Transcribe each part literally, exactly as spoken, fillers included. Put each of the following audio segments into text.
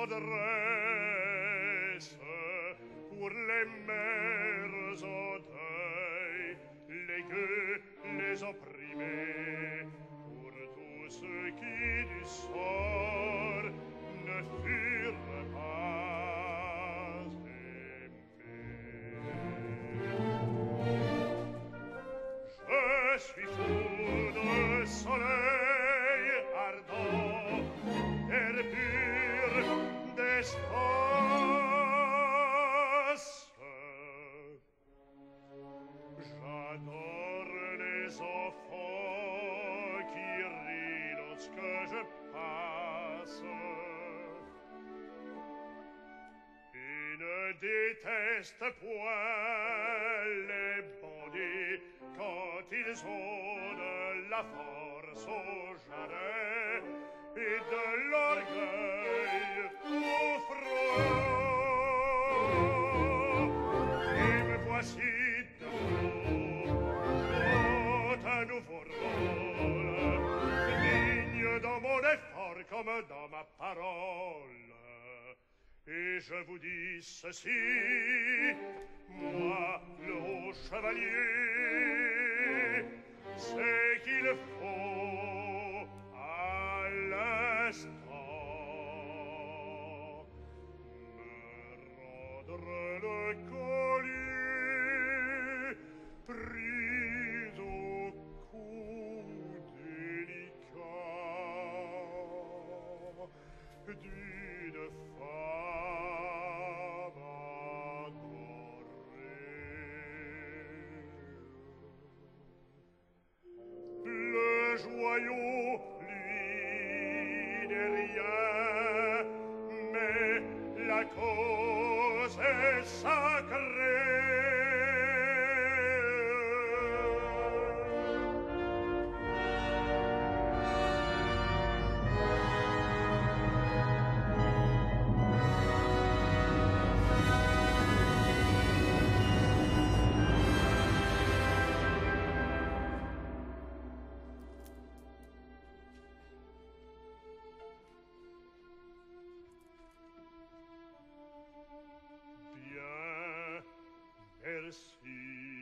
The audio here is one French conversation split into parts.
redresse pour les mères au deuil, les gueux, les opprimés, pour tous ceux qui du sort ne furent pas aimés. Je suis fou de soleil ardent, d'air pur, d'espace. J'adore les enfants qui rient lorsque je passe et ne détestent point les bandits quand ils ont de la force au jarret et de l'orgueil au front. Et me voici debout, un nouveau rôle, digne dans mon effort comme dans ma parole. Et je vous dis ceci, moi, le haut chevalier, c'est qu'il faut à l'instant me rendre le collier pris au cou délicat d'une femme adorée. Le joyau, lui, n'est rien, mais la cause est sacrée. Bien, merci.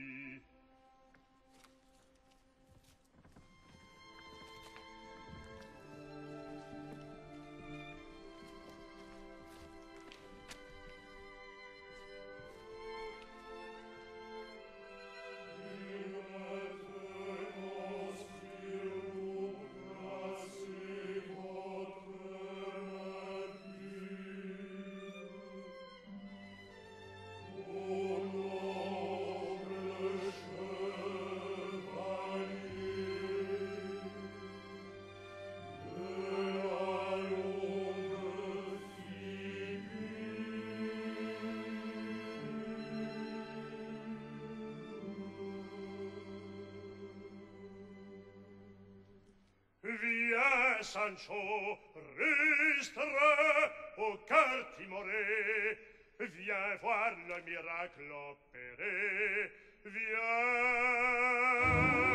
Viens, Sancho, rustre au cœur timoré, viens voir le miracle opéré, viens.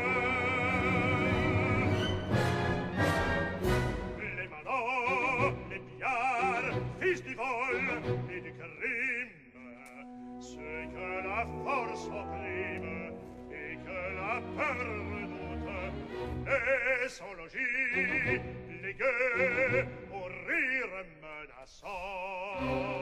Les manants, les pillards, fils du vol et du crime, ceux que la force opprime et que la peur redoute, et sont logis, les gueux, au rire menaçant.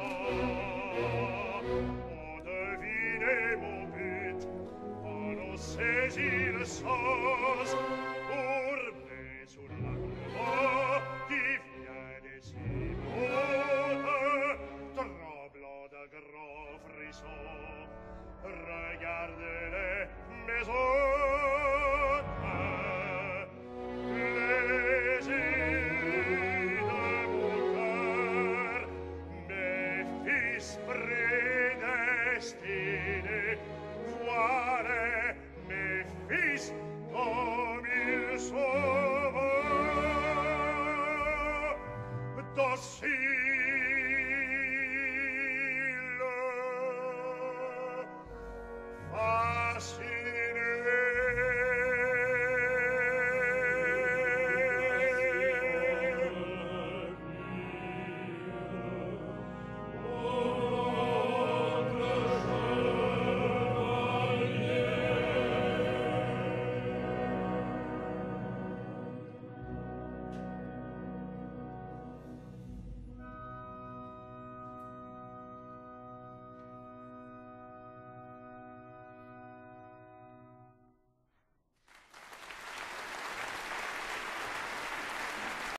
On devinait mon but, on en saisit le sens, courbé sous l'arbre qui vient des ciboutes, tremblant de grands frissons. Regardez les maisons, les îles de mon cœur, mes fils prédestinés, voilà mes fils comme ils sont. D'aussi